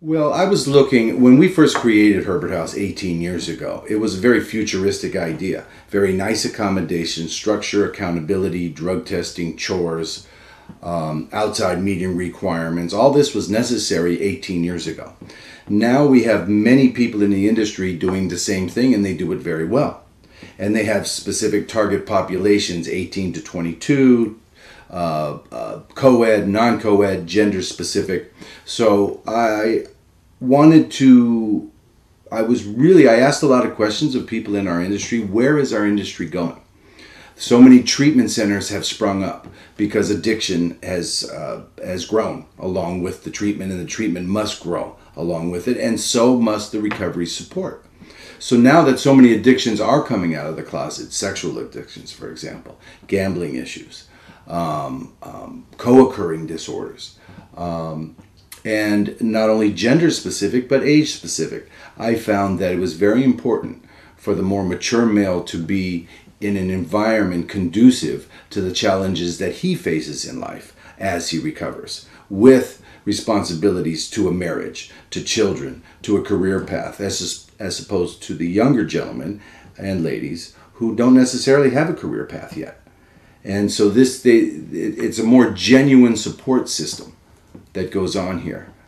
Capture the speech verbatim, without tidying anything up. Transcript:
Well, I was looking, when we first created Herbert House eighteen years ago, it was a very futuristic idea. Very nice accommodation, structure, accountability, drug testing, chores, um, outside meeting requirements. All this was necessary eighteen years ago. Now we have many people in the industry doing the same thing, and they do it very well. And they have specific target populations, eighteen to twenty-two, uh, uh, co-ed, non-co-ed, gender specific. So I wanted to, I was really, I asked a lot of questions of people in our industry. Where is our industry going? So many treatment centers have sprung up because addiction has uh, has grown along with the treatment, and the treatment must grow along with it, and so must the recovery support. So now that so many addictions are coming out of the closet, sexual addictions, for example, gambling issues, um, um, co-occurring disorders, um, and not only gender specific, but age specific, I found that it was very important for the more mature male to be in an environment conducive to the challenges that he faces in life as he recovers, with responsibilities to a marriage, to children, to a career path, as, as opposed to the younger gentlemen and ladies who don't necessarily have a career path yet. And so this, they, it's a more genuine support system that goes on here.